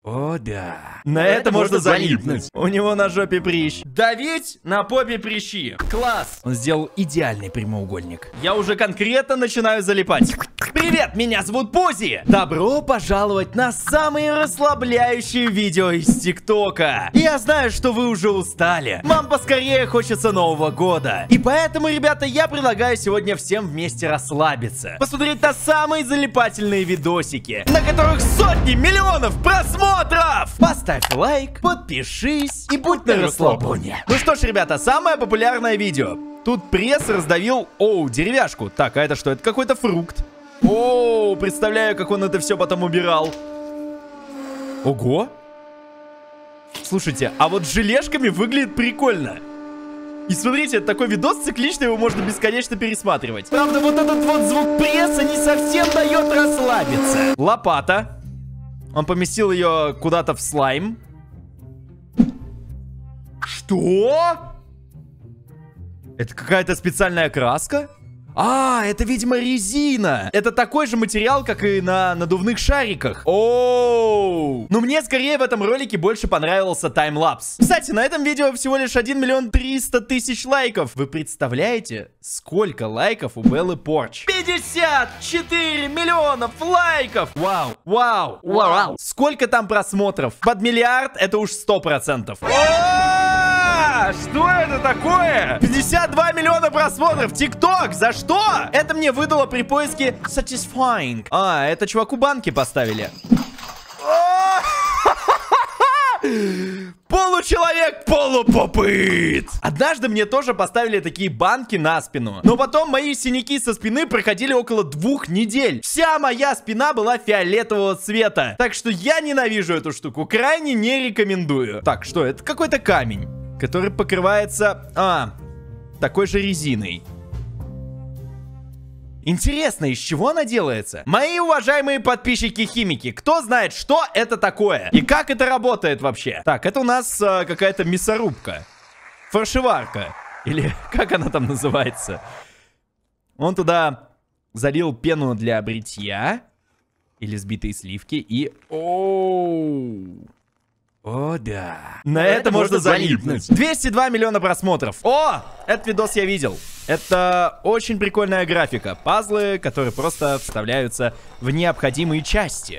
О, да. На это можно залипнуть. У него на жопе прыщ. Давить на попе прыщи. Класс. Он сделал идеальный прямоугольник. Я уже конкретно начинаю залипать. Привет, меня зовут Пози. Добро пожаловать на самые расслабляющие видео из ТикТока. Я знаю, что вы уже устали. Вам поскорее хочется Нового года. И поэтому, ребята, я предлагаю сегодня всем вместе расслабиться. Посмотреть на самые залипательные видосики, на которых сотни миллионов просмотров. Поставь лайк, подпишись и будь на расслабоне. Ну что ж, ребята, самое популярное видео. Тут пресс раздавил, деревяшку. Так, а это что? Это какой-то фрукт. Представляю, как он это все потом убирал. Ого. Слушайте, а вот с желешками выглядит прикольно. И смотрите, это такой видос цикличный, его можно бесконечно пересматривать. Правда, вот этот вот звук пресса не совсем дает расслабиться. Лопата. Он поместил ее куда-то в слайм. Что? Это какая-то специальная краска? Это, видимо, резина. Это такой же материал, как и на надувных шариках. Но мне скорее в этом ролике больше понравился таймлапс. Кстати, на этом видео всего лишь 1 300 000 лайков. Вы представляете, сколько лайков у Беллы Порч? 54 миллионов лайков! Вау. Сколько там просмотров? Под миллиард это уж 100%. Что это такое? 52 миллиона просмотров. ТикТок, за что? Это мне выдало при поиске satisfying. Это чуваку банки поставили. Получеловек, полупопыт. Однажды мне тоже поставили такие банки на спину. Но потом мои синяки со спины проходили около 2 недель. Вся моя спина была фиолетового цвета. Так что я ненавижу эту штуку. Крайне не рекомендую. Так, что это? Какой-то камень, который покрывается, такой же резиной. Интересно, из чего она делается? Мои уважаемые подписчики-химики, кто знает, что это такое? И как это работает вообще? Так, это у нас какая-то мясорубка. Фаршеварка. Или как она там называется? Он туда залил пену для бритья. Или сбитые сливки. И... О, да. На это можно залипнуть. 202 миллиона просмотров. Этот видос я видел. Это очень прикольная графика. Пазлы, которые просто вставляются в необходимые части.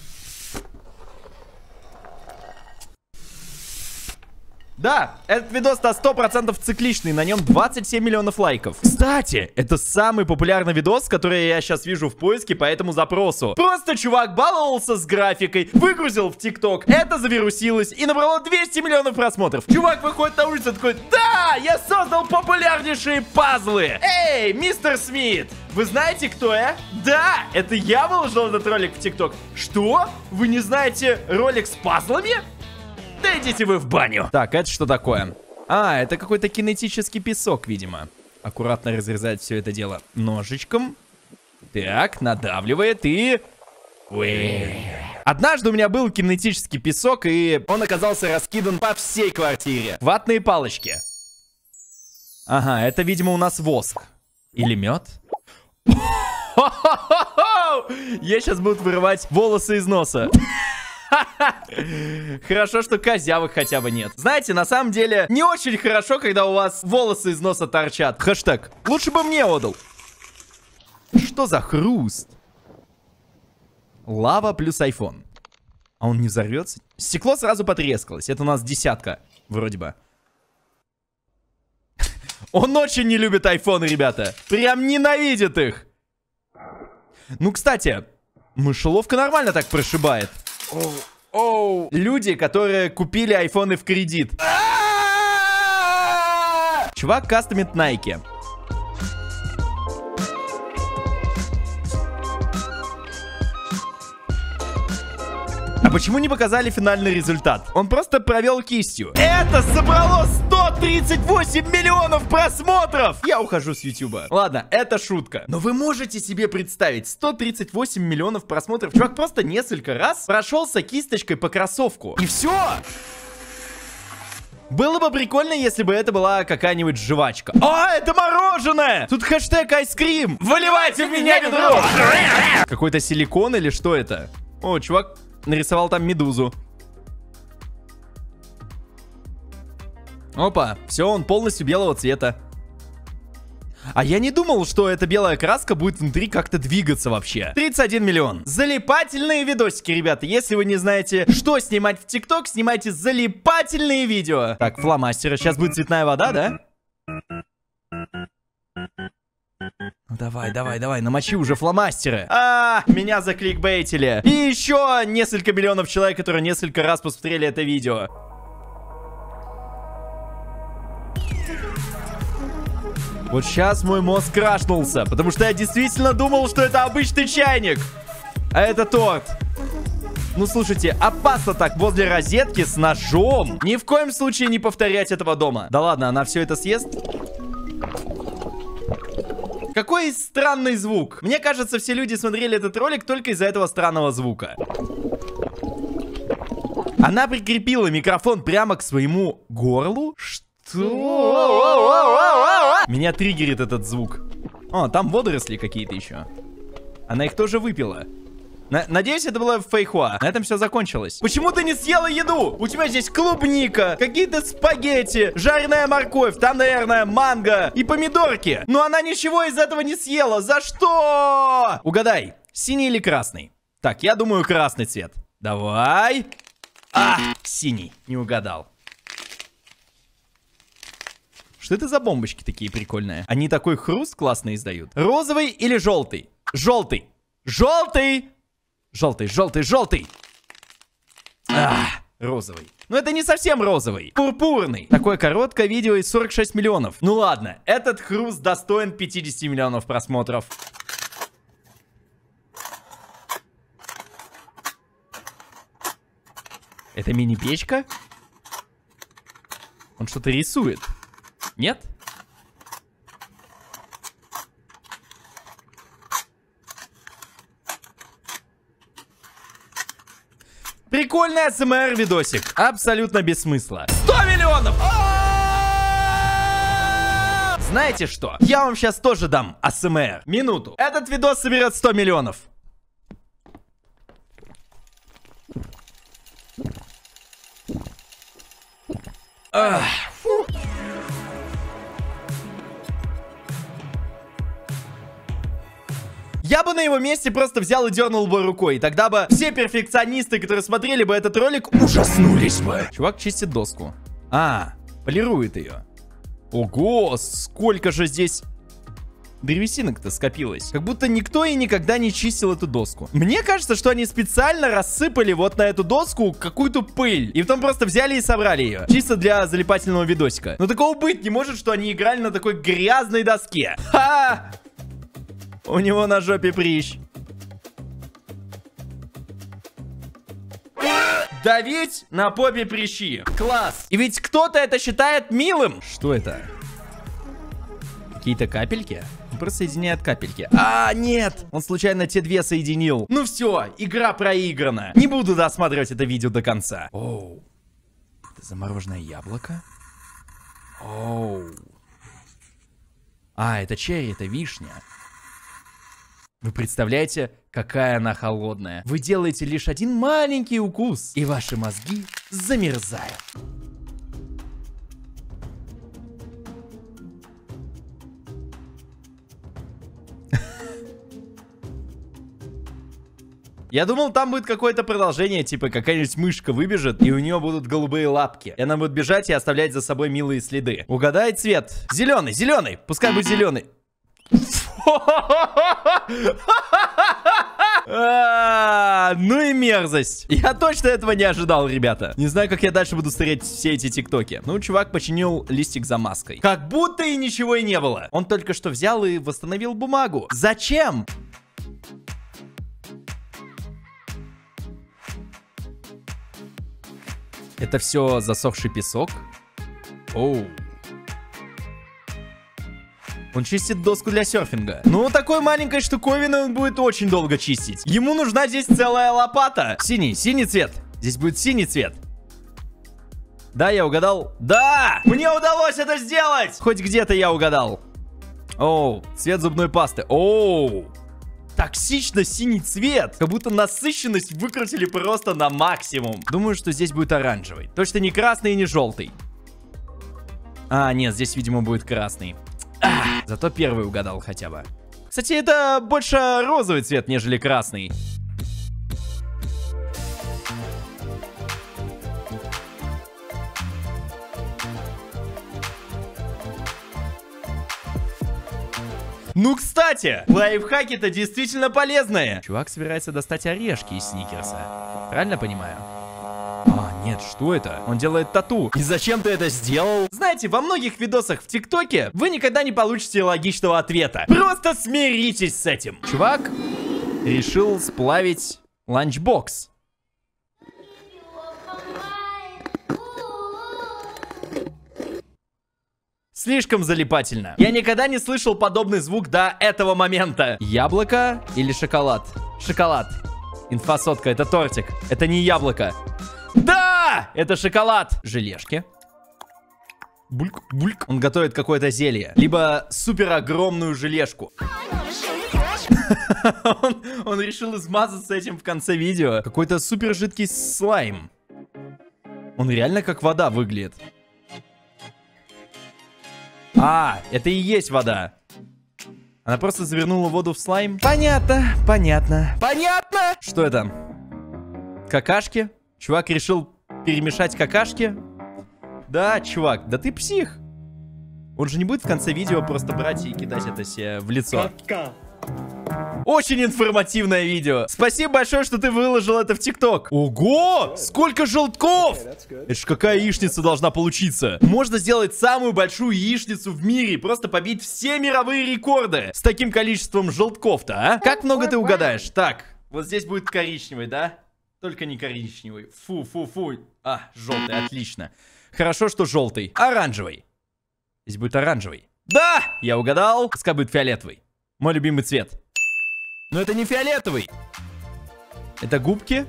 Да, этот видос на 100% цикличный, на нем 27 миллионов лайков. Кстати, это самый популярный видос, который я сейчас вижу в поиске по этому запросу. Просто чувак баловался с графикой, выгрузил в ТикТок, это завирусилось и набрало 200 миллионов просмотров. Чувак выходит на улицу такой: да, я создал популярнейшие пазлы. Эй, мистер Смит, вы знаете, кто я? Да, это я выложил этот ролик в ТикТок. Что? Вы не знаете ролик с пазлами? Да идите вы в баню. Так, это что такое? Это какой-то кинетический песок, видимо. Аккуратно разрезать все это дело ножичком. Так, надавливает и... Однажды у меня был кинетический песок, и он оказался раскидан по всей квартире. Ватные палочки. Это, видимо, у нас воск. Или мед. Я сейчас буду вырывать волосы из носа. Хорошо, что козявок хотя бы нет. Знаете, на самом деле, не очень хорошо, когда у вас волосы из носа торчат. Хэштег. Лучше бы мне отдал. Что за хруст? Лава плюс iPhone. А он не взорвется? Стекло сразу потрескалось. Это у нас 10, вроде бы. Он очень не любит айфоны, ребята. Прям ненавидит их. Ну, кстати, мышеловка нормально так прошибает. Люди, которые купили айфоны в кредит. Чувак кастомит Nike. А почему не показали финальный результат? Он просто провел кистью. Это собрало 138 миллионов просмотров! Я ухожу с Ютуба. Ладно, это шутка. Но вы можете себе представить, 138 миллионов просмотров. Чувак просто несколько раз прошелся кисточкой по кроссовку. И все! Было бы прикольно, если бы это была какая-нибудь жвачка. Это мороженое! Тут хэштег айскрим. Выливайте в меня ведро! Какой-то силикон или что это? Чувак нарисовал там медузу. Опа, все, он полностью белого цвета. А я не думал, что эта белая краска будет внутри как-то двигаться вообще. 31 миллион. Залипательные видосики, ребята. Если вы не знаете, что снимать в ТикТок, снимайте залипательные видео. Так, фломастеры. Сейчас будет цветная вода, да? Ну давай, намочи уже фломастеры. Меня закликбейтили. И еще несколько миллионов человек, которые несколько раз посмотрели это видео. Вот сейчас мой мозг крашнулся, потому что я действительно думал, что это обычный чайник. А это торт. Ну, слушайте, опасно так возле розетки с ножом. Ни в коем случае не повторять этого дома. Да ладно, она все это съест? Какой странный звук. Мне кажется, все люди смотрели этот ролик только из-за этого странного звука. Она прикрепила микрофон прямо к своему горлу? Что? Меня триггерит этот звук. О, там водоросли какие-то еще. Она их тоже выпила. Надеюсь, это было фейхуа. На этом все закончилось. Почему ты не съела еду? У тебя здесь клубника, какие-то спагетти, жареная морковь, там, наверное, манго и помидорки. Но она ничего из этого не съела. За что? Угадай, синий или красный? Так, я думаю, красный цвет. Давай. Синий. Не угадал. Что это за бомбочки такие прикольные? Они такой хруст классно издают. Розовый или желтый? Желтый. Желтый. Желтый. Розовый. Но это не совсем розовый. Пурпурный. Такое короткое видео и 46 миллионов. Ну ладно, этот хруст достоин 50 миллионов просмотров. Это мини-печка? Он что-то рисует. Нет? Прикольный АСМР видосик. Абсолютно без смысла. 100 миллионов! Знаете что? Я вам сейчас тоже дам АСМР. Минуту. Этот видос соберет 100 миллионов. Я бы на его месте просто взял и дернул бы рукой. И тогда бы все перфекционисты, которые смотрели бы этот ролик, ужаснулись бы. Чувак чистит доску. Полирует ее. Ого, сколько же здесь древесинок-то скопилось. Как будто никто и никогда не чистил эту доску. Мне кажется, что они специально рассыпали вот на эту доску какую-то пыль. И потом просто взяли и собрали ее. Чисто для залипательного видосика. Но такого быть не может, что они играли на такой грязной доске. Ха! У него на жопе прыщ. Давить на попе прыщи. Класс. И ведь кто-то это считает милым. Что это? Какие-то капельки? Он просто соединяет капельки. Нет. Он случайно те две соединил. Ну все, игра проиграна. Не буду досматривать это видео до конца. Оу. Это замороженное яблоко? Оу. Это черри, это вишня. Вы представляете, какая она холодная? Вы делаете лишь один маленький укус, и ваши мозги замерзают. Я думал, там будет какое-то продолжение, типа какая-нибудь мышка выбежит, и у нее будут голубые лапки. И она будет бежать и оставлять за собой милые следы. Угадай цвет. Зеленый, зеленый. Пускай будет зеленый. Ну и мерзость. Я точно этого не ожидал, ребята. Не знаю, как я дальше буду смотреть все эти тиктоки. Ну, чувак починил листик замазкой. Как будто и ничего и не было. Он только что взял и восстановил бумагу. Зачем? Это все засохший песок? Оу. Он чистит доску для серфинга. Ну, такой маленькой штуковиной он будет очень долго чистить. Ему нужна здесь целая лопата. Синий цвет. Здесь будет синий цвет. Да, я угадал. Да! Мне удалось это сделать! Хоть где-то я угадал. Оу, цвет зубной пасты. Оу. Токсично синий цвет. Как будто насыщенность выкрутили просто на максимум. Думаю, что здесь будет оранжевый. Точно не красный и не желтый. А, нет, здесь, видимо, будет красный. Зато первый угадал хотя бы. Кстати, это больше розовый цвет, нежели красный. Ну, кстати, лайфхаки-то действительно полезные. Чувак собирается достать орешки из сникерса. Правильно понимаю? А, нет, что это? Он делает тату. И зачем ты это сделал? Знаете, во многих видосах в ТикТоке вы никогда не получите логичного ответа. Просто смиритесь с этим. Чувак решил сплавить ланчбокс. Слишком залипательно. Я никогда не слышал подобный звук до этого момента. Яблоко или шоколад? Шоколад. Инфосотка, это тортик. Это не яблоко. Да! Это шоколад. Желешки. Бульк, бульк. Он готовит какое-то зелье. Либо супер огромную желешку. Он решил измазаться этим в конце видео. Какой-то супер жидкий слайм. Он реально как вода выглядит. А, это и есть вода. Она просто завернула воду в слайм. Понятно, понятно, понятно. Что это? Какашки? Чувак решил перемешать какашки? Да, чувак, да ты псих. Он же не будет в конце видео просто брать и кидать это себе в лицо. Очень информативное видео. Спасибо большое, что ты выложил это в ТикТок. Ого! Сколько желтков! Это ж какая яичница должна получиться. Можно сделать самую большую яичницу в мире. Просто побить все мировые рекорды. С таким количеством желтков-то, а? Как много ты угадаешь? Так, вот здесь будет коричневый, да? Только не коричневый. Фу, фу, фу. А, желтый, отлично. Хорошо, что желтый. Оранжевый. Здесь будет оранжевый. Да! Я угадал. Пускай будет фиолетовый. Мой любимый цвет. Но это не фиолетовый. Это губки.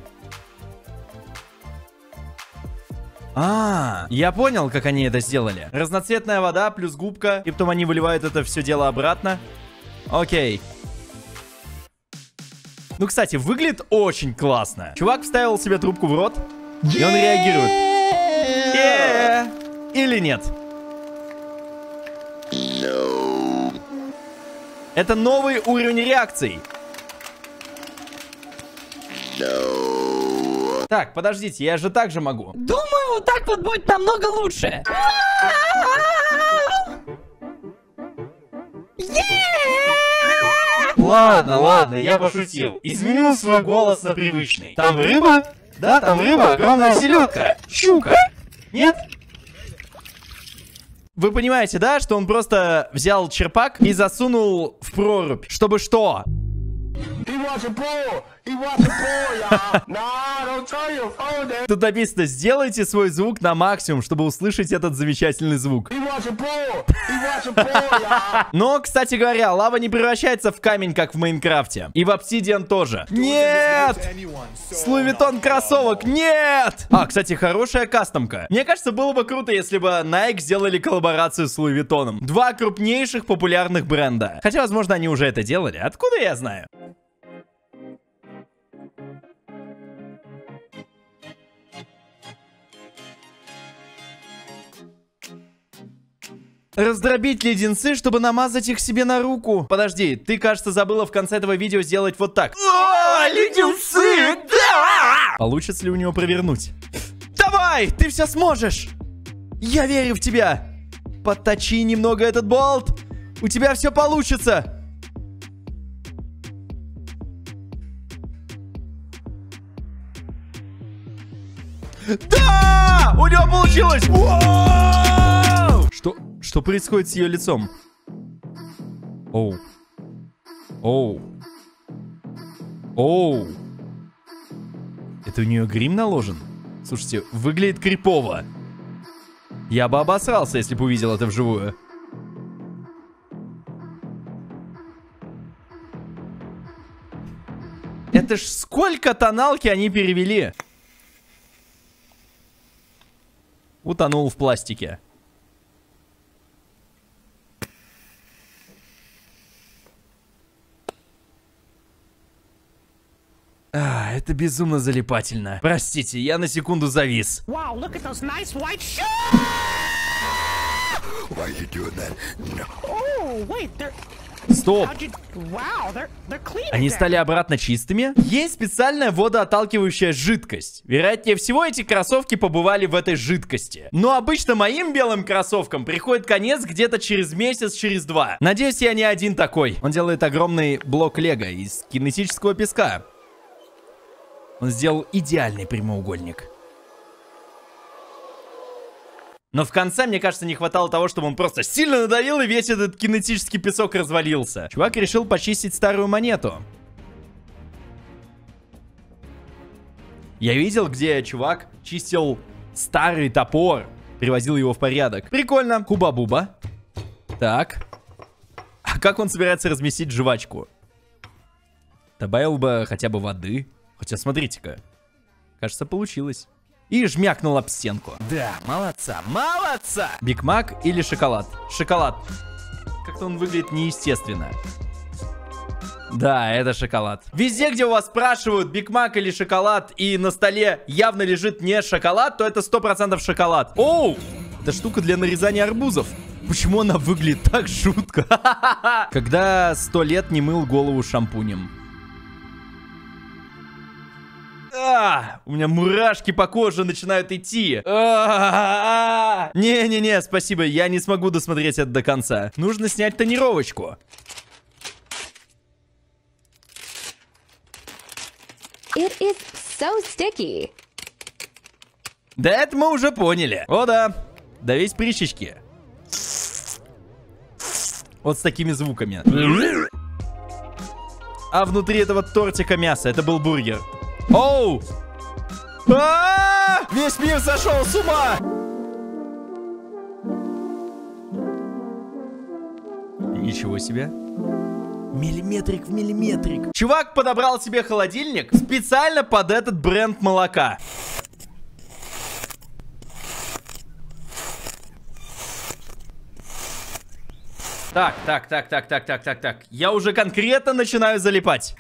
А, я понял, как они это сделали. Разноцветная вода плюс губка. И потом они выливают это все дело обратно. Окей. Ну, кстати, выглядит очень классно. Чувак вставил себе трубку в рот. И он реагирует. Или нет? Это новый уровень реакций. Так, подождите, я же так же могу. Думаю, вот так вот будет намного лучше. Ладно, ладно, я пошутил. Изменил свой голос на привычный. Там рыба? Да, там рыба, огромная селедка. Щука. Нет? Вы понимаете, да, что он просто взял черпак и засунул в прорубь? Чтобы что? Тут написано: сделайте свой звук на максимум, чтобы услышать этот замечательный звук. Но, кстати говоря, лава не превращается в камень, как в Майнкрафте. И в Obsidian тоже. Нет! С Луи Виттон кроссовок, нет! А, кстати, хорошая кастомка. Мне кажется, было бы круто, если бы Nike сделали коллаборацию с Луи Виттоном. Два крупнейших популярных бренда. Хотя, возможно, они уже это делали. Откуда я знаю? Раздробить леденцы, чтобы намазать их себе на руку. Подожди, ты, кажется, забыла в конце этого видео сделать вот так. О, леденцы! Да! Получится ли у него провернуть? Давай, ты все сможешь! Я верю в тебя! Подточи немного этот болт! У тебя все получится! Да! У него получилось! Воу! Что происходит с ее лицом? Оу. Оу. Оу. Это у нее грим наложен? Слушайте, выглядит крипово. Я бы обосрался, если бы увидел это вживую. Это ж сколько тоналки они перевели? Утонул в пластике. А, это безумно залипательно. Простите, я на секунду завис. Wow, look at those nice white Стоп. Они стали обратно чистыми? Есть специальная водоотталкивающая жидкость. Вероятнее всего, эти кроссовки побывали в этой жидкости. Но обычно моим белым кроссовкам приходит конец где-то через месяц, через два. Надеюсь, я не один такой. Он делает огромный блок лего из кинетического песка. Он сделал идеальный прямоугольник. Но в конце, мне кажется, не хватало того, чтобы он просто сильно надавил, и весь этот кинетический песок развалился. Чувак решил почистить старую монету. Я видел, где чувак чистил старый топор, привозил его в порядок. Прикольно. Хуба-буба. Так. А как он собирается разместить жвачку? Добавил бы хотя бы воды. Хотя, смотрите-ка. Кажется, получилось. И жмякнул об стенку. Да, молодца, молодца! Биг Мак или шоколад? Шоколад. Как-то он выглядит неестественно. Да, это шоколад. Везде, где у вас спрашивают, Биг Мак или шоколад, и на столе явно лежит не шоколад, то это 100% шоколад. Оу! Это штука для нарезания арбузов. Почему она выглядит так жутко? Когда 100 лет не мыл голову шампунем. У меня мурашки по коже начинают идти. Не-не-не, спасибо, я не смогу досмотреть это до конца. Нужно снять тонировочку. It is so sticky. Да это мы уже поняли. О да, да весь прищечки. Вот с такими звуками. А внутри этого тортика мясо, это был бургер. Оу! Весь мир сошел с ума! Ничего себе. Миллиметрик в миллиметрик. Чувак подобрал себе холодильник специально под этот бренд молока. Так. Я уже конкретно начинаю залипать.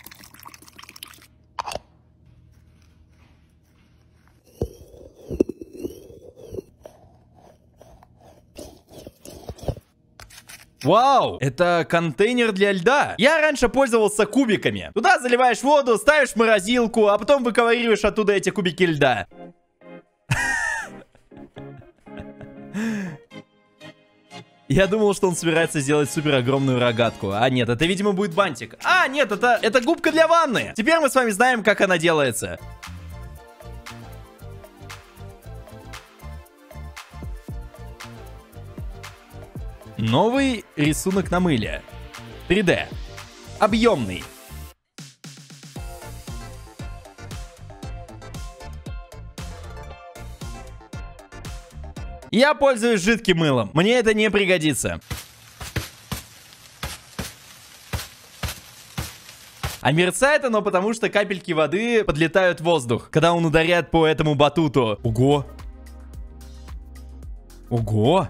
Вау, это контейнер для льда. Я раньше пользовался кубиками. Туда заливаешь воду, ставишь в морозилку, а потом выковыриваешь оттуда эти кубики льда. Я думал, что он собирается сделать супер огромную рогатку. А нет, это, видимо, будет бантик. А, нет, это губка для ванны. Теперь мы с вами знаем, как она делается. Новый рисунок на мыле. 3D. Объемный. Я пользуюсь жидким мылом. Мне это не пригодится. А мерцает оно потому, что капельки воды подлетают в воздух, когда он ударяет по этому батуту. Ого. Ого.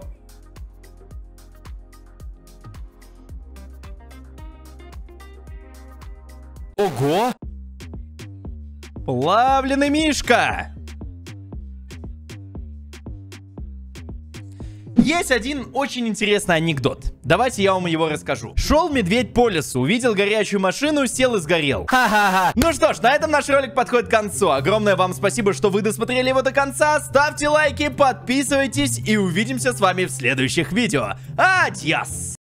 Ого! Плавленый мишка! Есть один очень интересный анекдот. Давайте я вам его расскажу. Шел медведь по лесу, увидел горячую машину, сел и сгорел. Ха-ха-ха. Ну что ж, на этом наш ролик подходит к концу. Огромное вам спасибо, что вы досмотрели его до конца. Ставьте лайки, подписывайтесь и увидимся с вами в следующих видео. Адьос!